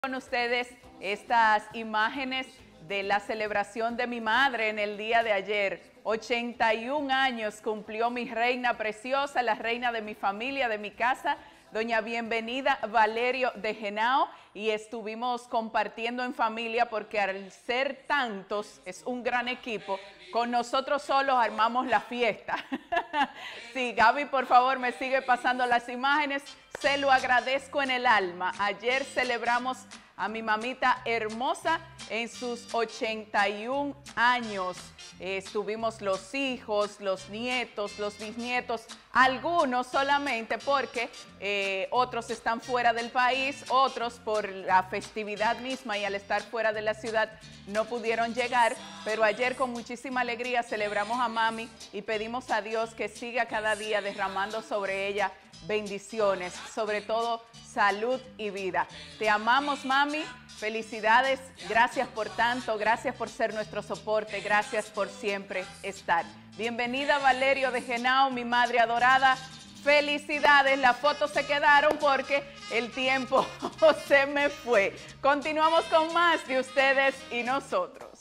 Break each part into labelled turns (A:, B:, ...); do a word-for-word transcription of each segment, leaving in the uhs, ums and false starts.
A: Con ustedes estas imágenes de la celebración de mi madre en el día de ayer. ochenta y un años cumplió mi reina preciosa, la reina de mi familia, de mi casa, doña Bienvenida Valerio de Henao, y estuvimos compartiendo en familia porque al ser tantos, es un gran equipo, con nosotros solos armamos la fiesta. Sí, Gaby, por favor, me sigue pasando las imágenes, se lo agradezco en el alma. Ayer celebramos a mi mamita hermosa en sus ochenta y un años. Eh, estuvimos los hijos, los nietos, los bisnietos, algunos solamente porque eh, otros están fuera del país, otros por la festividad misma y al estar fuera de la ciudad no pudieron llegar, pero ayer con muchísima alegría celebramos a mami y pedimos a Dios que siga cada día derramando sobre ella bendiciones, sobre todo salud y vida. Te amamos, mami. Felicidades, gracias por tanto, gracias por ser nuestro soporte, gracias por siempre estar. Bienvenida Valerio de Henao, mi madre adorada. Felicidades, las fotos se quedaron porque el tiempo se me fue. Continuamos con más de ustedes y nosotros.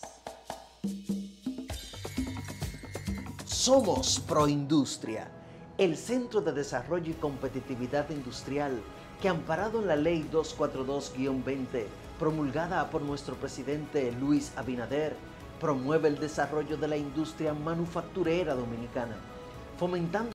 B: Somos Proindustria, el Centro de Desarrollo y Competitividad Industrial que, amparado en la Ley doscientos cuarenta y dos guión veinte, promulgada por nuestro presidente Luis Abinader, promueve el desarrollo de la industria manufacturera dominicana, fomentando